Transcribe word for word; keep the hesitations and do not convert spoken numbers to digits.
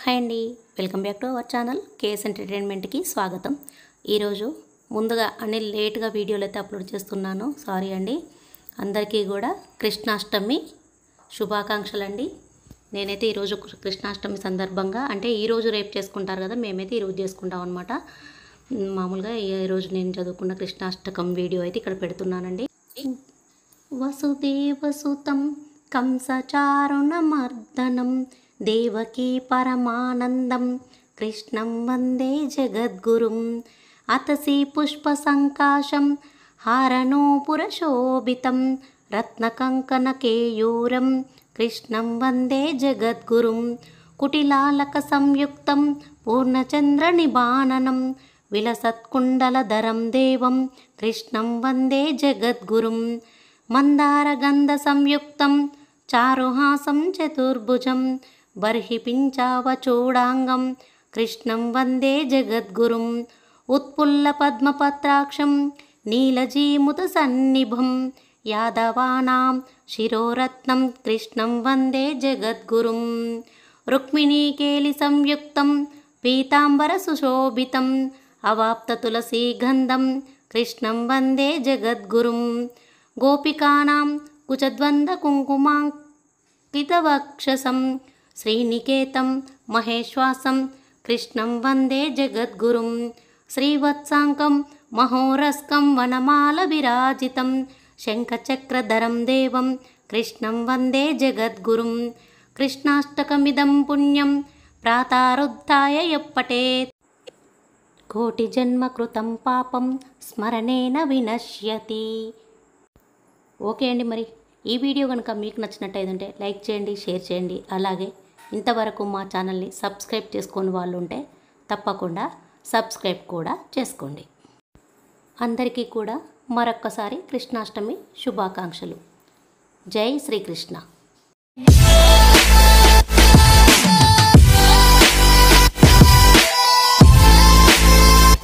Hi అండి, welcome back to our channel KS ఎంటర్టైన్మెంట్కి స్వాగతం. ఈరోజు ముందుగా అన్ని లేట్గా వీడియోలు అయితే అప్లోడ్ చేస్తున్నాను, సారీ అండి. అందరికీ కూడా కృష్ణాష్టమి శుభాకాంక్షలు అండి. నేనైతే ఈరోజు కృష్ణాష్టమి సందర్భంగా, అంటే ఈరోజు రేపు చేసుకుంటారు కదా, మేమైతే ఈరోజు చేసుకుంటాం అనమాట. మామూలుగా ఈరోజు నేను చదువుకున్న కృష్ణాష్టకం వీడియో అయితే ఇక్కడ పెడుతున్నానండి. వసుదేవసుతం కంసచారుణమర్దనం దేవకీ పరమానందం కృష్ణం వందే జగద్గురుం అతసి పుష్పసంకాశం హారణోపురశోభితం రత్నకంకణకేయూరం కృష్ణం వందే జగద్గురుం కుటిలాలక సంయుక్తం పూర్ణచంద్రనిబాణనం విలసత్కుండలధరం దేవం కృష్ణం వందే జగద్గురుం మందారగంధ సంయుక్తం చారుహాసం చతుర్భుజం బర్హి పించావచూడాంగం కృష్ణం వందే జగద్గురుం ఉత్పుల్ల పద్మపత్రాక్షం నీలజీముత సన్నిభం యాదవానాం శిరోరత్నం కృష్ణం వందే జగద్గురుం రుక్మిణీకేలి సంయుక్తం పీతాంబర సుశోభితం అవాప్త తులసీగంధం కృష్ణం వందే జగద్గురుం గోపికానాం కుచద్వంద కుంకుమాంకితవక్షసం శ్రీనికేతం మహేశ్వాసం కృష్ణం వందే జగద్గురుం శ్రీవత్సాంకం మహోరస్కం వనమాల విరాజితం శంఖచక్రధరం దేవం కృష్ణం వందే జగద్గురుం కృష్ణాష్టకమిదం పుణ్యం ప్రాతరుద్ధాయ యప్పటేత్ కోటి జన్మ కృతం పాపం స్మరణేన వినశ్యతి. ఓకే అండి, మరి ఈ వీడియో కనుక మీకు నచ్చినట్టయితే లైక్ చేయండి, షేర్ చేయండి. అలాగే ఇంతవరకు మా ఛానల్ని సబ్స్క్రైబ్ చేసుకొని వాళ్ళు ఉంటే తప్పకుండా సబ్స్క్రైబ్ కూడా చేసుకోండి. అందరికీ కూడా మరొక్కసారి కృష్ణాష్టమి శుభాకాంక్షలు. జై శ్రీకృష్ణ.